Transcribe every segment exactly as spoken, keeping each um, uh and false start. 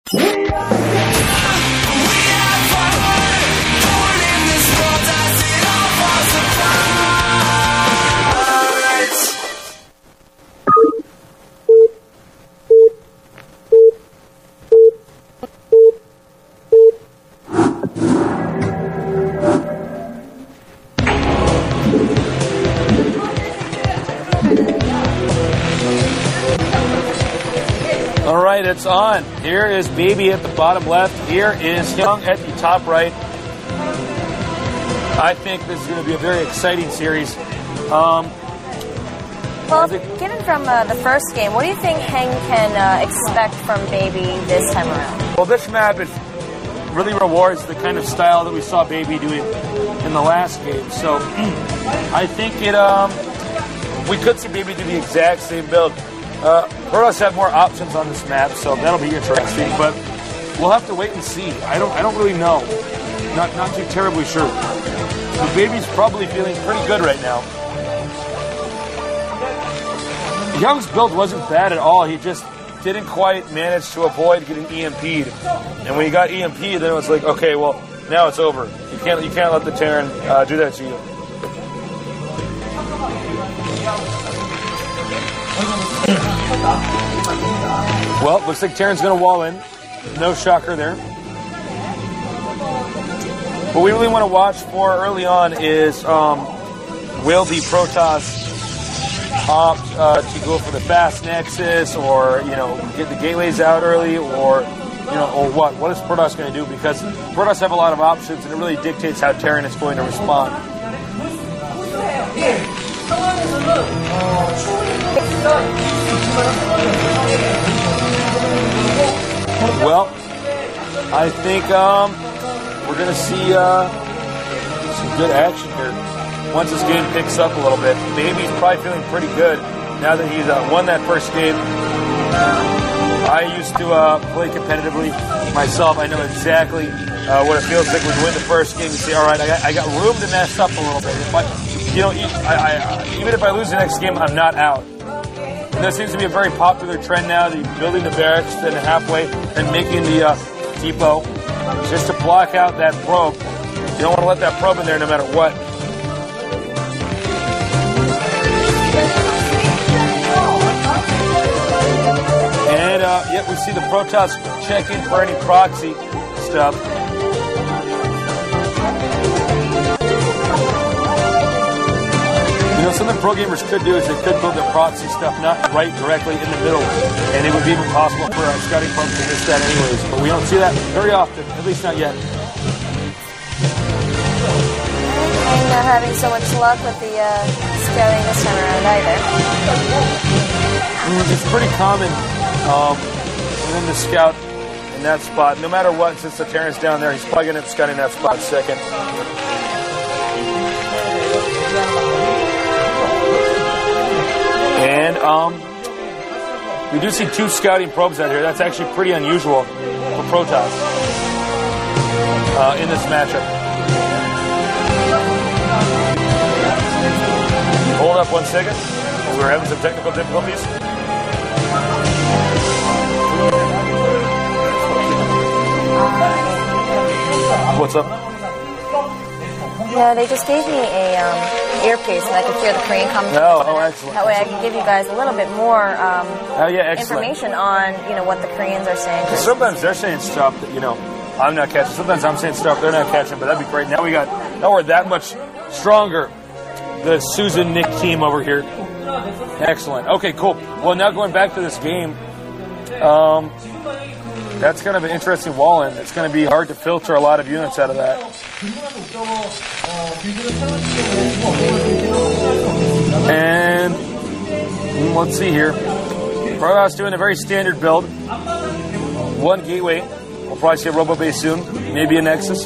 All right, it's on. Here is Baby at the bottom left. Here is Young at the top right. I think this is going to be a very exciting series. Um, well, given from uh, the first game, what do you think Heng can uh, expect from Baby this time around? Well, this map is really rewards the kind of style that we saw Baby doing in the last game. So I think it. Um, we could see Baby do the exact same build. Uh, Protoss have more options on this map, so that'll be interesting. But we'll have to wait and see. I don't. I don't really know. Not not too terribly sure. But Baby's probably feeling pretty good right now. Young's build wasn't bad at all. He just didn't quite manage to avoid getting E M P'd. And when he got E M P'd, then it was like, okay, well, now it's over. You can't you can't let the Terran uh, do that to you. Well, looks like Terran's going to wall in. No shocker there. What we really want to watch for early on is um, will the Protoss opt uh, to go for the fast Nexus, or you know, get the gateways out early, or you know, or what? What is Protoss going to do? Because Protoss have a lot of options, and it really dictates how Terran is going to respond. Well, I think um, we're going to see uh, some good action here once this game picks up a little bit. Baby's probably feeling pretty good now that he's uh, won that first game. I used to uh, play competitively myself. I know exactly uh, what it feels like when you win the first game. You say, all right, I got, I got room to mess up a little bit. If I, you know, I, I, even if I lose the next game, I'm not out. And that seems to be a very popular trend now, the building the barracks, then halfway, and making the uh, depot just to block out that probe. You don't want to let that probe in there no matter what. And, uh, yep, we see the Protoss checking for any proxy stuff. You know, something pro gamers could do is they could build their proxy stuff not right directly in the middle, and it would be even possible for our scouting probes to miss that anyways. But we don't see that very often, at least not yet. And not having so much luck with the uh, scouting this time around either. It's pretty common um, for them to scout in that spot. No matter what, since the Terran's down there, he's probably going to end up scouting that spot second. And um, we do see two scouting probes out here. That's actually pretty unusual for Protoss uh, in this matchup. Hold up one second. We're having some technical difficulties. What's up? Yeah, they just gave me a um, earpiece and I could hear the Korean commentary. Oh, oh, excellent. That way I can give you guys a little bit more um, oh, yeah, information on, you know, what the Koreans are saying. Sometimes they're saying stuff that, you know, I'm not catching. Sometimes I'm saying stuff they're not catching, but that'd be great. Now we got, now we're that much stronger. The Susan Nick team over here. Excellent. Okay, cool. Well, now going back to this game, um, that's kind of an interesting wall in. It's going to be hard to filter a lot of units out of that. And let's see here. Protoss doing a very standard build. One gateway. We'll probably see a Robo Base soon. Maybe a Nexus.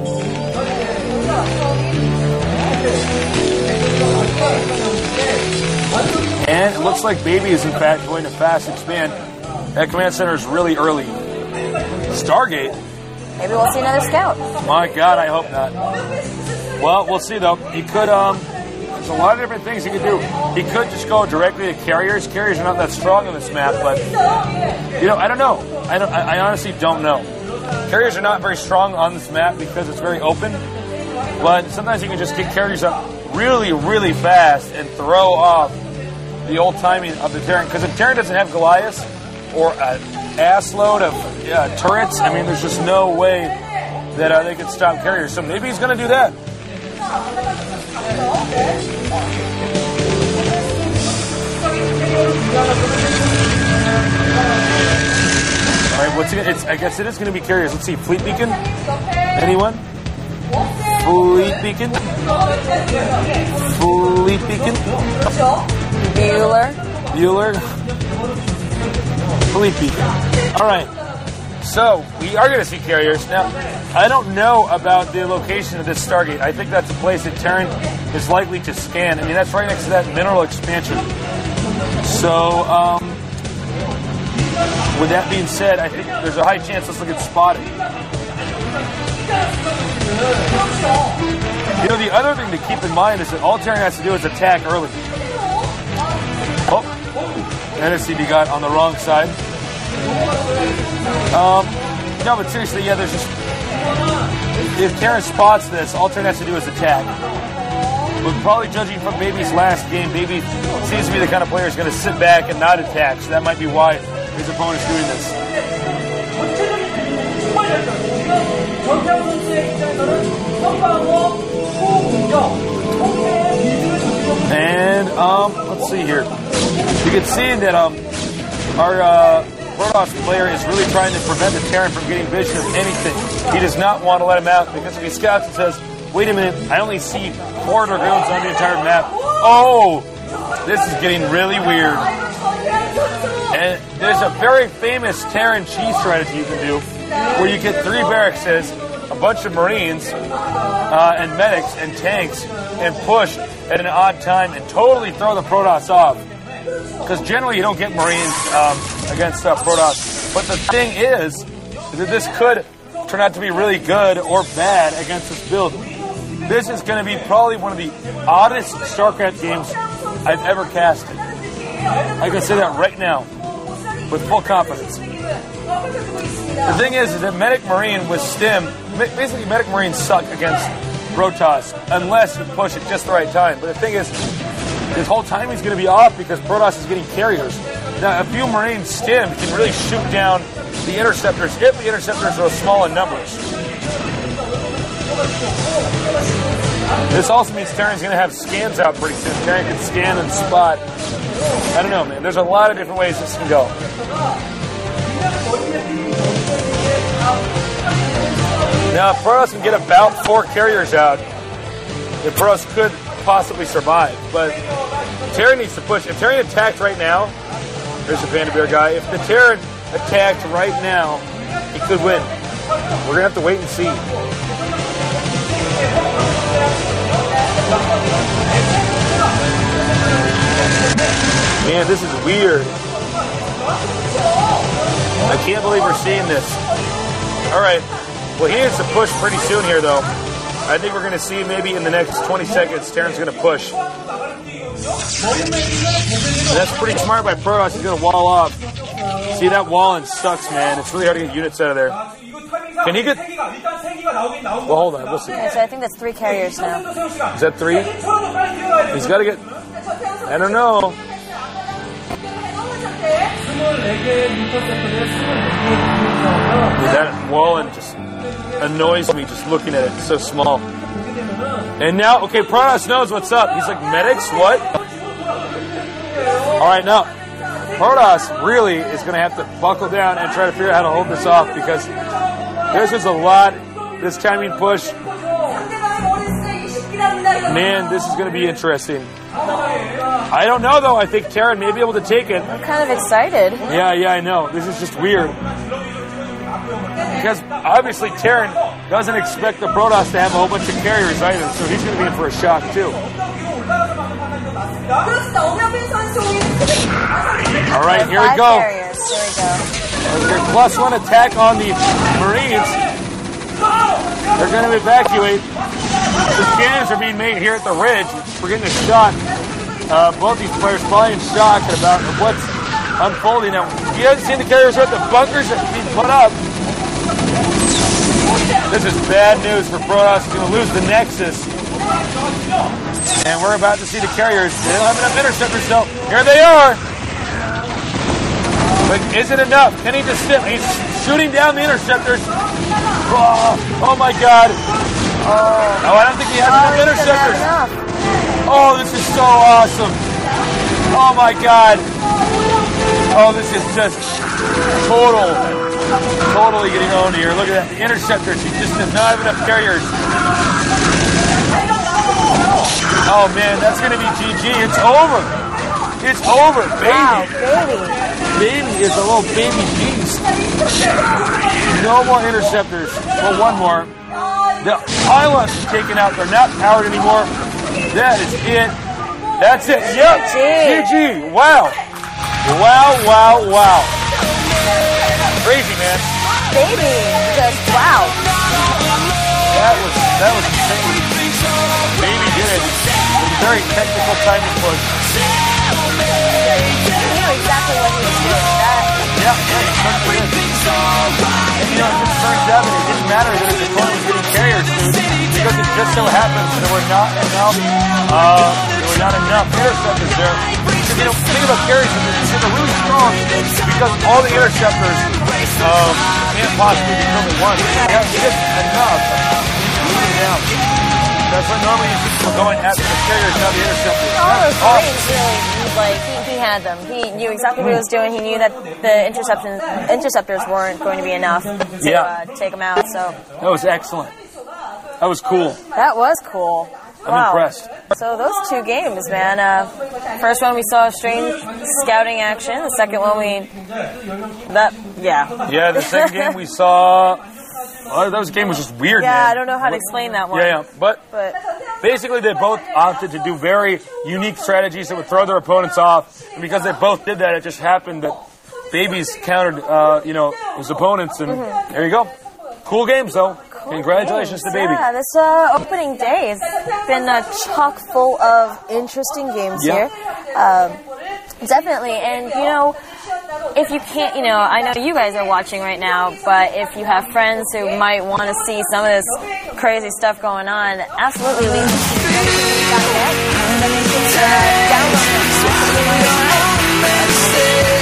And it looks like Baby is in fact going to fast expand. That command center is really early. Stargate. Maybe we'll see another scout. My God, I hope not. Well, we'll see though. He could um, there's a lot of different things he could do. He could just go directly to carriers. Carriers are not that strong on this map, but, you know, I don't know. I, don't, I, I honestly don't know. Carriers are not very strong on this map because it's very open, but sometimes you can just get carriers up really, really fast and throw off the old timing of the Terran. Because if Terran doesn't have Goliath or an ass load of uh, turrets, I mean, there's just no way that uh, they could stop carriers. So maybe he's going to do that. All right, what's it? It's, I guess it is going to be carriers. Let's see, Fleet Beacon. Anyone? Fleet Beacon. Fleet Beacon. Bueller. Bueller. Fleet Beacon. All right. So we are going to see carriers now. I don't know about the location of this Stargate. I think that's a place that Terran is likely to scan. I mean, that's right next to that mineral expansion. So. Um, With that being said, I think there's a high chance this will get spotted. You know, the other thing to keep in mind is that all Terran has to do is attack early. Oh, N S C B got on the wrong side. Um, no, but seriously, yeah, there's just... If Terran spots this, all Terran has to do is attack. But probably judging from Baby's last game, Baby seems to be the kind of player who's going to sit back and not attack, so that might be why his opponent's doing this. And, um, let's see here. You can see that um, our uh, Protoss player is really trying to prevent the Terran from getting vision of anything. He does not want to let him out, because if he scouts and says, wait a minute, I only see four Dragoons on the entire map. Oh, this is getting really weird. And there's a very famous Terran cheese strategy you can do where you get three barracks, a bunch of Marines, uh, and medics and tanks, and push at an odd time and totally throw the Protoss off. Because generally you don't get Marines um, against uh, Protoss. But the thing is that this could turn out to be really good or bad against this build. This is going to be probably one of the oddest StarCraft games I've ever casted. I can say that right now with full confidence. The thing is, is that Medic Marine with Stim, basically Medic Marines suck against Protoss unless you push at just the right time. But the thing is, this whole timing is going to be off because Protoss is getting carriers. Now, a few Marine Stims can really shoot down the interceptors if the interceptors are small in numbers. This also means Terran's going to have scans out pretty soon. Terran can scan and spot. I don't know, man. There's a lot of different ways this can go. Now, if Protoss can get about four carriers out, the Protoss could possibly survive. But Terran needs to push. If Terran attacked right now, there's the Panda Bear guy. If the Terran attacked right now, he could win. We're going to have to wait and see. Man, this is weird. I can't believe we're seeing this. All right. Well, he needs to push pretty soon here, though. I think we're going to see maybe in the next twenty seconds, Terran's going to push. That's pretty smart by Protoss. He's going to wall off. See, that walling sucks, man. It's really hard to get units out of there. Can he get... Well, hold on. We'll see. Yeah, so I think that's three carriers now. Is that three? He's got to get... I don't know. That walling just annoys me just looking at it. It's so small. And now, okay, Protoss knows what's up. He's like, medics? What? All right, now, Protoss really is going to have to buckle down and try to figure out how to hold this off because there's just a lot, this timing push. Man, this is going to be interesting. I don't know, though. I think Terran may be able to take it. I'm kind of excited. Yeah, yeah, I know. This is just weird. Because obviously Terran doesn't expect the Protoss to have a whole bunch of carriers either, so he's going to be in for a shock, too. All right, here we go. Carriers. Here we go. Their plus one attack on the Marines. They're going to evacuate. The cannons are being made here at the ridge. We're getting a shot. Uh, both these players probably in shock about what's unfolding. Now, you haven't seen the carriers at the bunkers that are being put up. This is bad news for Protoss. He's going to lose the Nexus. And we're about to see the carriers. They don't have enough interceptors, so here they are. But is it enough? Can he just sit? He's shooting down the interceptors. Oh, oh my God. Oh, I don't think he has Oh, enough he doesn't have interceptors. enough. Oh, this is so awesome. Oh my God. Oh, this is just total, totally getting owned here. Look at that. Interceptors. He just does not have enough carriers. Oh man, that's going to be G G. It's over. It's over, baby. Wow, baby. Baby is a little baby beast. No more interceptors. Well, one more. The pylons are taken out. They're not powered anymore. That is it. That's it. Yep. G G G. Wow. Wow, wow, wow. Crazy, man. Baby, just wow. That was, that was insane. Baby did it. It was a very technical timing push. He knew exactly what he was doing. That, Yeah, yeah, he took it in. And you know, it just turns out that it didn't matter that his opponent was getting carriers, dude, because it just so happens there were not enough, uh, there were not enough interceptors there. Because, you know, think about carriers, they're really strong because all the interceptors um, can't possibly be killed at once. They have just enough to move them down. That's why normally you see people going after the carriers, not the interceptors. all those That's awesome. plays really, like, he, he had them. He knew exactly what he was doing. He knew that the interception, interceptors weren't going to be enough to Yeah. uh, take him out. So That was excellent. That was cool. that was cool. I'm Wow. impressed. So those two games, man. Uh, first one we saw strange scouting action. The second one we that yeah. Yeah, the second game we saw, well, that was, game was just weird, Yeah, man. I don't know how to explain that one. Yeah, yeah. But But basically they both opted to do very unique strategies that would throw their opponents off. And because they both did that, it just happened that Babies countered, uh, you know, his opponents. And Mm-hmm. there you go. Cool games, though. Congratulations games. to Baby. Yeah, this uh, opening day has been uh, chock full of interesting games Yeah. here. Um, definitely, and you know, if you can't, you know, I know you guys are watching right now, but if you have friends who might want to see some of this crazy stuff going on, absolutely leave them to download it.